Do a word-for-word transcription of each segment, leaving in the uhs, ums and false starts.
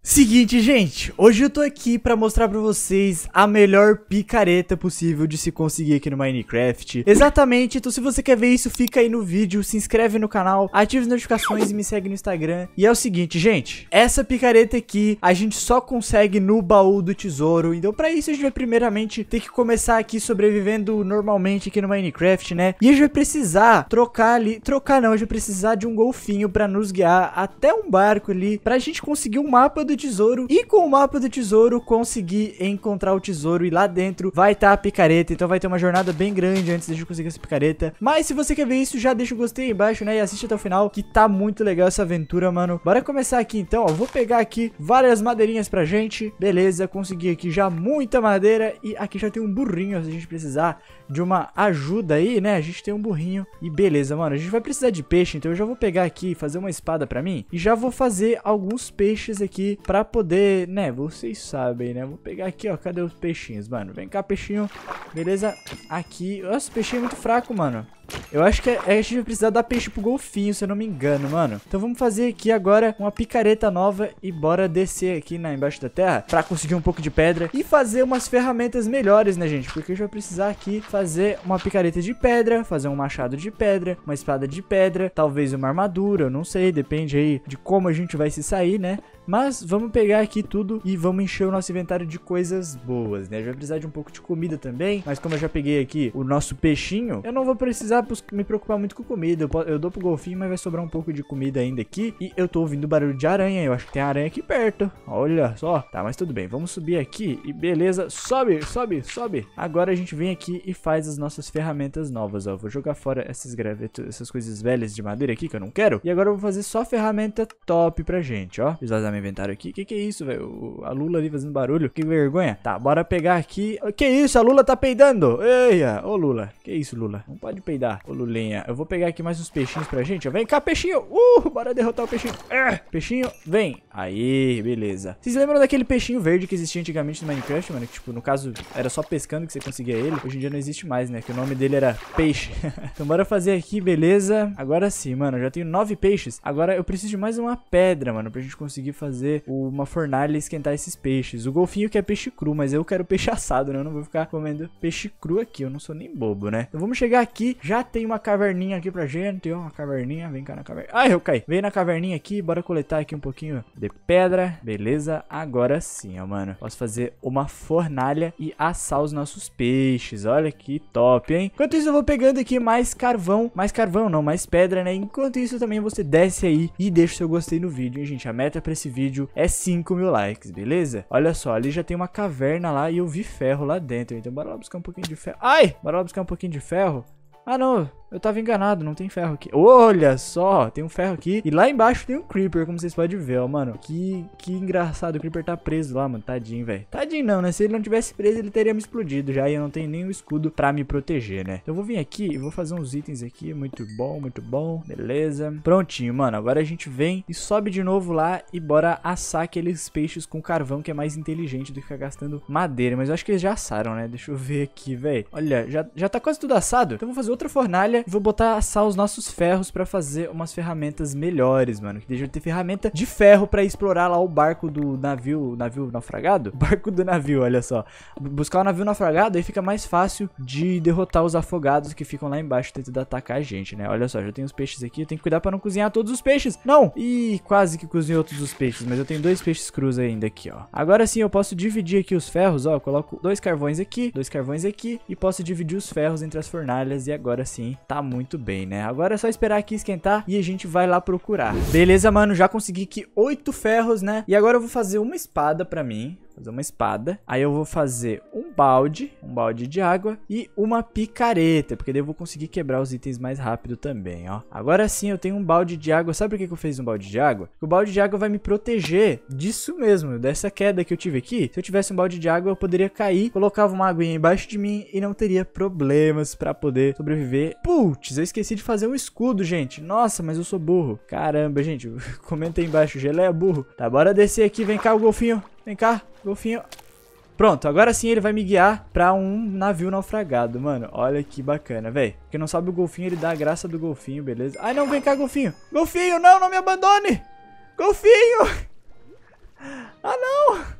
Seguinte, gente, hoje eu tô aqui pra mostrar pra vocês a melhor picareta possível de se conseguir aqui no Minecraft. Exatamente, então se você quer ver isso, fica aí no vídeo, se inscreve no canal, ativa as notificações e me segue no Instagram. E é o seguinte, gente, essa picareta aqui a gente só consegue no baú do tesouro, então pra isso a gente vai primeiramente ter que começar aqui sobrevivendo normalmente aqui no Minecraft, né? E a gente vai precisar trocar ali, trocar não, a gente vai precisar de um golfinho pra nos guiar até um barco ali, pra gente conseguir um mapa do tesouro e com o mapa do tesouro conseguir encontrar o tesouro e lá dentro vai estar a picareta, então vai ter uma jornada bem grande antes de a gente conseguir essa picareta. Mas se você quer ver isso, já deixa o gostei aí embaixo, né, e assiste até o final que tá muito legal essa aventura, mano. Bora começar aqui então, ó, vou pegar aqui várias madeirinhas pra gente, beleza, consegui aqui já muita madeira e aqui já tem um burrinho se a gente precisar de uma ajuda aí, né, a gente tem um burrinho e beleza, mano, a gente vai precisar de peixe, então eu já vou pegar aqui, fazer uma espada pra mim e já vou fazer alguns peixes aqui pra poder, né, vocês sabem, né, vou pegar aqui, ó, cadê os peixinhos, mano, vem cá, peixinho, beleza, aqui, nossa, o peixinho é muito fraco, mano. Eu acho que a gente vai precisar dar peixe pro golfinho, se eu não me engano, mano. Então vamos fazer aqui agora uma picareta nova e bora descer aqui na embaixo da terra pra conseguir um pouco de pedra e fazer umas ferramentas melhores, né, gente? Porque a gente vai precisar aqui fazer uma picareta de pedra, fazer um machado de pedra, uma espada de pedra, talvez uma armadura, eu não sei, depende aí de como a gente vai se sair, né? Mas vamos pegar aqui tudo e vamos encher o nosso inventário de coisas boas, né? A gente vai precisar de um pouco de comida também, mas como eu já peguei aqui o nosso peixinho, eu não vou precisar me preocupar muito com comida. Eu, eu dou pro golfinho, mas vai sobrar um pouco de comida ainda aqui. E eu tô ouvindo barulho de aranha, eu acho que tem aranha aqui perto. Olha só, tá, mas tudo bem, vamos subir aqui e beleza, sobe, sobe, sobe. Agora a gente vem aqui e faz as nossas ferramentas novas, ó. Vou jogar fora essas gravetos, essas coisas velhas de madeira aqui que eu não quero. E agora eu vou fazer só ferramenta top pra gente, ó. Visualizar meu inventário aqui. Que que é isso, velho? A Lula ali fazendo barulho. Que vergonha. Tá, bora pegar aqui. Que isso? A Lula tá peidando. Eia. Ô, Lula. Que isso, Lula? Não pode peidar. Ô, Lulinha. Eu vou pegar aqui mais uns peixinhos pra gente. Vem cá, peixinho. Uh, bora derrotar o peixinho. Ah, peixinho, vem. Aí, beleza. Vocês lembram daquele peixinho verde que existia antigamente no Minecraft, mano? Que, tipo, no caso, era só pescando que você conseguia ele. Hoje em dia não existe mais, né? Que o nome dele era peixe. Então, bora fazer aqui, beleza. Agora sim, mano. Eu já tenho nove peixes. Agora eu preciso de mais uma pedra, mano, pra gente conseguir fazer uma fornalha e esquentar esses peixes. O golfinho quer peixe cru, mas eu quero peixe assado, né? Eu não vou ficar comendo peixe cru aqui, eu não sou nem bobo, né? Então vamos chegar aqui, já tem uma caverninha aqui pra gente, ó, uma caverninha, vem cá na caverna. Ai, eu caí. Vem na caverninha aqui, bora coletar aqui um pouquinho de pedra, beleza? Agora sim, ó, mano. Posso fazer uma fornalha e assar os nossos peixes, olha que top, hein? Enquanto isso eu vou pegando aqui mais carvão, mais carvão não, mais pedra, né? Enquanto isso também você desce aí e deixa o seu gostei no vídeo, hein, gente? A meta pra esse vídeo é cinco mil likes, beleza? Olha só, ali já tem uma caverna lá e eu vi ferro lá dentro. Então bora lá buscar um pouquinho de ferro. Ai! Bora lá buscar um pouquinho de ferro. Ah, não. Eu tava enganado, não tem ferro aqui. Olha só, tem um ferro aqui. E lá embaixo tem um Creeper, como vocês podem ver, ó, mano. Que, que engraçado, o Creeper tá preso lá, mano. Tadinho, velho. Tadinho não, né? Se ele não tivesse preso, ele teria me explodido já. E eu não tenho nem o escudo pra me proteger, né? Eu vou vir aqui e vou fazer uns itens aqui. Muito bom, muito bom. Beleza. Prontinho, mano. Agora a gente vem e sobe de novo lá e bora assar aqueles peixes com carvão, que é mais inteligente do que ficar gastando madeira. Mas eu acho que eles já assaram, né? Deixa eu ver aqui, velho. Olha, já, já tá quase tudo assado. Então eu vou fazer outra fornalha. Vou botar assar os nossos ferros pra fazer umas ferramentas melhores, mano. Que deixa eu ter ferramenta de ferro pra explorar lá o barco do navio, navio naufragado? Barco do navio, olha só. Buscar o navio naufragado, aí fica mais fácil de derrotar os afogados que ficam lá embaixo tentando atacar a gente, né? Olha só, já tem os peixes aqui, eu tenho que cuidar pra não cozinhar todos os peixes. Não! Ih, quase que cozinhou todos os peixes, mas eu tenho dois peixes crus ainda aqui, ó. Agora sim eu posso dividir aqui os ferros, ó. Eu coloco dois carvões aqui, dois carvões aqui e posso dividir os ferros entre as fornalhas e agora sim tá muito bem, né? Agora é só esperar aqui esquentar e a gente vai lá procurar. Beleza, mano, já consegui aqui oito ferros, né? E agora eu vou fazer uma espada pra mim. Fazer uma espada. Aí eu vou fazer um balde, um balde de água e uma picareta, porque daí eu vou conseguir quebrar os itens mais rápido também, ó. Agora sim eu tenho um balde de água. Sabe por que que eu fiz um balde de água? Porque o balde de água vai me proteger disso mesmo, dessa queda que eu tive aqui. Se eu tivesse um balde de água, eu poderia cair, colocava uma aguinha embaixo de mim e não teria problemas pra poder sobreviver. Putz, eu esqueci de fazer um escudo, gente. Nossa, mas eu sou burro. Caramba, gente, comenta aí embaixo, geleia burro. Tá, bora descer aqui, vem cá o golfinho. Vem cá, golfinho. Pronto, agora sim ele vai me guiar pra um navio naufragado, mano. Olha que bacana, velho. Quem não sabe o golfinho, ele dá a graça do golfinho, beleza? Ai, não, vem cá, golfinho. Golfinho, não, não me abandone. Golfinho.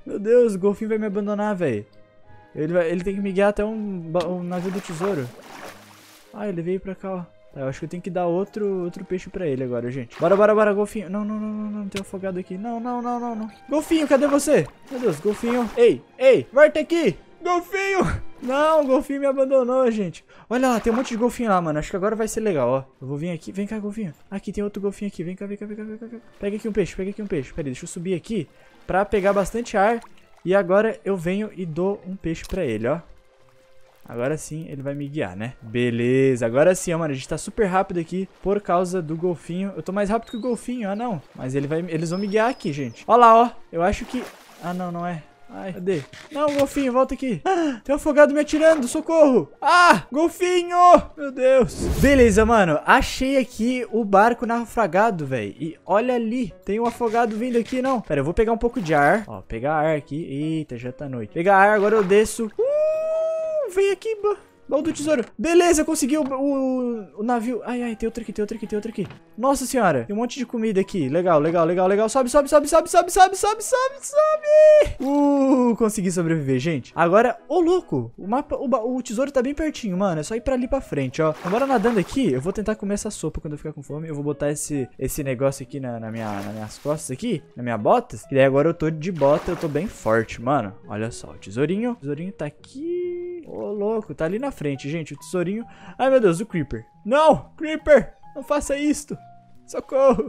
Meu Deus, o golfinho vai me abandonar, velho. Ele, vai, ele tem que me guiar até um, um navio do tesouro. Ah, ele veio pra cá, ó. Tá, eu acho que eu tenho que dar outro, outro peixe pra ele agora, gente. Bora, bora, bora, golfinho. Não, não, não, não, não, tem um afogado aqui. Não, não, não, não, não. Golfinho, cadê você? Meu Deus, golfinho. Ei, ei, volta aqui. Golfinho. Não, o golfinho me abandonou, gente. Olha lá, tem um monte de golfinho lá, mano. Acho que agora vai ser legal, ó. Eu vou vir aqui. Vem cá, golfinho. Aqui, tem outro golfinho aqui. Vem cá, vem cá, vem cá, vem cá. Pega aqui um peixe, pega aqui um peixe. Pera aí, deixa eu subir aqui pra pegar bastante ar. E agora eu venho e dou um peixe pra ele, ó. Agora sim ele vai me guiar, né? Beleza, agora sim, ó, mano. A gente tá super rápido aqui por causa do golfinho. Eu tô mais rápido que o golfinho, ah, não. Mas ele vai, eles vão me guiar aqui, gente. Ó lá, ó. Eu acho que... Ah, não, não é. Ai, cadê? Não, golfinho, volta aqui. Ah, tem um afogado me atirando, socorro. Ah, golfinho. Meu Deus. Beleza, mano. Achei aqui o barco naufragado, velho. E olha ali, tem um afogado vindo aqui, não. Pera, eu vou pegar um pouco de ar. Ó, pegar ar aqui. Eita, já tá noite. Pegar ar, agora eu desço. Uh, vem aqui, baú do tesouro. Beleza, consegui o, o, o navio. Ai, ai, tem outro aqui, tem outro aqui, tem outro aqui. Nossa senhora, tem um monte de comida aqui. Legal, legal, legal, legal. Sobe, sobe, sobe, sobe, sobe, sobe, sobe, sobe, sobe. Uh, consegui sobreviver, gente. Agora, ô louco, o mapa, o, o tesouro tá bem pertinho, mano. É só ir pra ali pra frente, ó. Agora nadando aqui, eu vou tentar comer essa sopa quando eu ficar com fome. Eu vou botar esse, esse negócio aqui na, na minha, nas minhas costas aqui, na minha botas. E daí agora eu tô de bota, eu tô bem forte, mano. Olha só, o tesourinho. O tesourinho tá aqui. Ô, louco, tá ali na frente, gente, o tesourinho. Ai, meu Deus, o Creeper. Não, Creeper, não faça isto. Socorro.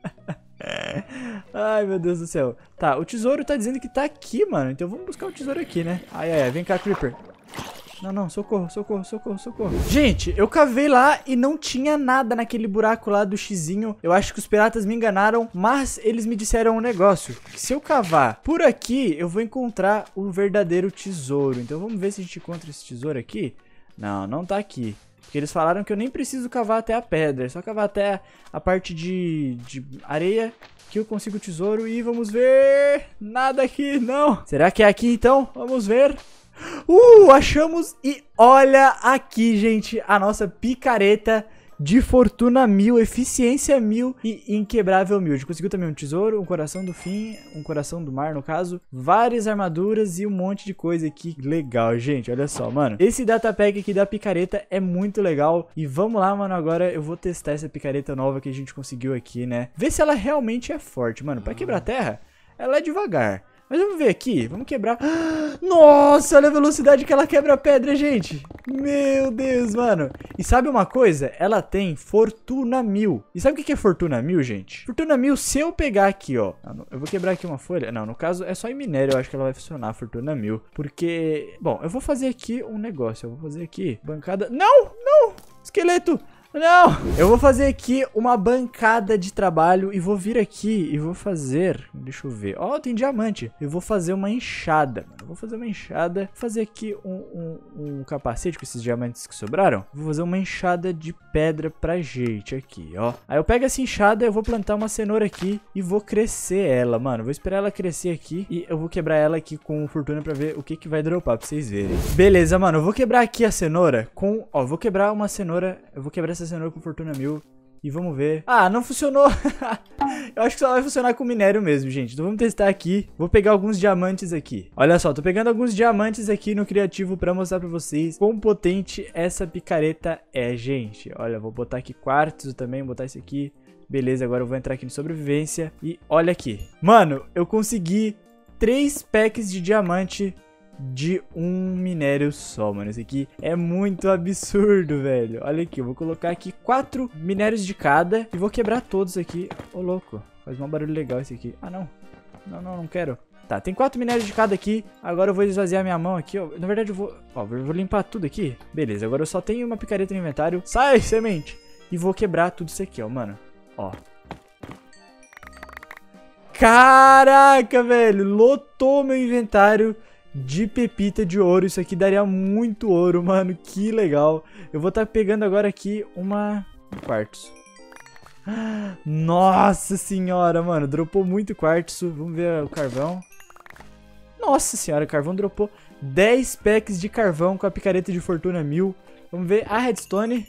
Ai, meu Deus do céu. Tá, o tesouro tá dizendo que tá aqui, mano. Então vamos buscar o tesouro aqui, né? Ai, ai, ai, vem cá, Creeper. Não, não, socorro, socorro, socorro, socorro. Gente, eu cavei lá e não tinha nada naquele buraco lá do xizinho. Eu acho que os piratas me enganaram, mas eles me disseram um negócio. Que se eu cavar por aqui, eu vou encontrar o verdadeiro tesouro. Então vamos ver se a gente encontra esse tesouro aqui. Não, não tá aqui. Porque eles falaram que eu nem preciso cavar até a pedra. É só cavar até a parte de, de areia que eu consigo o tesouro. E vamos ver. Nada aqui, não. Será que é aqui então? Vamos ver. Uh, achamos e olha aqui, gente, a nossa picareta de fortuna mil, eficiência mil e inquebrável mil. A gente conseguiu também um tesouro, um coração do fim, um coração do mar, no caso, várias armaduras e um monte de coisa aqui. Legal, gente, olha só, mano. Esse datapack aqui da picareta é muito legal. E vamos lá, mano, agora eu vou testar essa picareta nova que a gente conseguiu aqui, né? Ver se ela realmente é forte, mano. Pra quebrar terra, ela é devagar. Mas vamos ver aqui, vamos quebrar. Nossa, olha a velocidade que ela quebra a pedra, gente. Meu Deus, mano. E sabe uma coisa? Ela tem fortuna mil. E sabe o que é fortuna mil, gente? Fortuna mil, se eu pegar aqui, ó. Eu vou quebrar aqui uma folha. Não, no caso é só em minério, eu acho que ela vai funcionar, fortuna mil. Porque, bom, eu vou fazer aqui um negócio. Eu vou fazer aqui, bancada. Não, não, esqueleto. Não! Eu vou fazer aqui uma bancada de trabalho e vou vir aqui e vou fazer... Deixa eu ver. Ó, oh, tem diamante. Eu vou fazer uma enxada, mano. Eu vou fazer uma enxada. Vou fazer aqui um, um, um capacete com esses diamantes que sobraram. Vou fazer uma enxada de pedra pra gente aqui, ó. Aí eu pego essa enxada, eu vou plantar uma cenoura aqui e vou crescer ela, mano. Vou esperar ela crescer aqui e eu vou quebrar ela aqui com fortuna pra ver o que que vai dropar, pra vocês verem. Beleza, mano. Eu vou quebrar aqui a cenoura com... Ó, vou quebrar uma cenoura... Eu vou quebrar essa cenoura com fortuna mil e vamos ver. Ah, não funcionou. Eu acho que só vai funcionar com minério mesmo, gente. Então vamos testar aqui. Vou pegar alguns diamantes aqui. Olha só, tô pegando alguns diamantes aqui no criativo pra mostrar pra vocês quão potente essa picareta é, gente. Olha, vou botar aqui quartzo também, vou botar esse aqui. Beleza, agora eu vou entrar aqui no sobrevivência e olha aqui. Mano, eu consegui três packs de diamante de um minério só, mano. Esse aqui é muito absurdo, velho. Olha aqui, eu vou colocar aqui quatro minérios de cada e vou quebrar todos aqui. Ô, louco, faz um barulho legal esse aqui. Ah, não. Não, não, não quero. Tá, tem quatro minérios de cada aqui. Agora eu vou esvaziar minha mão aqui, ó. Na verdade eu vou... Ó, eu vou limpar tudo aqui. Beleza, agora eu só tenho uma picareta no inventário. Sai, semente! E vou quebrar tudo isso aqui, ó, mano. Ó. Caraca, velho. Lotou meu inventário de pepita de ouro. Isso aqui daria muito ouro, mano. Que legal. Eu vou estar tá pegando agora aqui uma... um quartzo. Nossa senhora, mano. Dropou muito quartzo. Vamos ver o carvão. Nossa senhora, o carvão dropou dez packs de carvão com a picareta de fortuna mil. Vamos ver a redstone.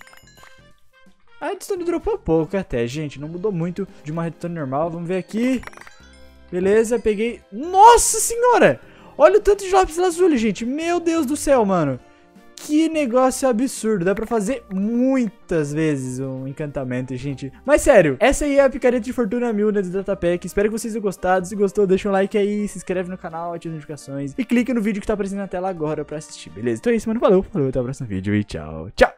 A redstone dropou pouco até, gente. Não mudou muito de uma redstone normal. Vamos ver aqui. Beleza, peguei. Nossa senhora! Olha o tanto de lápis lazuli, gente. Meu Deus do céu, mano. Que negócio absurdo. Dá pra fazer muitas vezes um encantamento, gente. Mas sério, essa aí é a picareta de fortuna mil né, do Datapack. Espero que vocês tenham gostado. Se gostou, deixa um like aí, se inscreve no canal, ativa as notificações e clica no vídeo que tá aparecendo na tela agora pra assistir, beleza? Então é isso, mano. Valeu, falou, até o próximo vídeo e tchau, tchau.